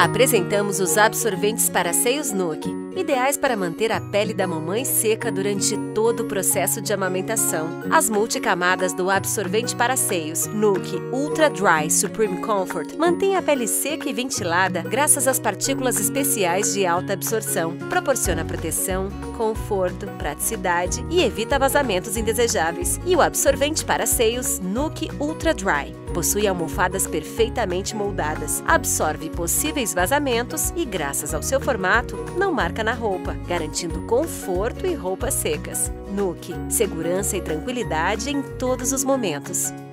Apresentamos os absorventes para seios Nuke, ideais para manter a pele da mamãe seca durante todo o processo de amamentação. As multicamadas do absorvente para seios Nuke Ultra Dry Supreme Comfort mantêm a pele seca e ventilada graças às partículas especiais de alta absorção. Proporciona proteção, conforto, praticidade e evita vazamentos indesejáveis. E o absorvente para seios Nuke Ultra Dry possui almofadas perfeitamente moldadas, absorve possíveis vazamentos e, graças ao seu formato, não marca na roupa, garantindo conforto e roupas secas. Nuke, segurança e tranquilidade em todos os momentos.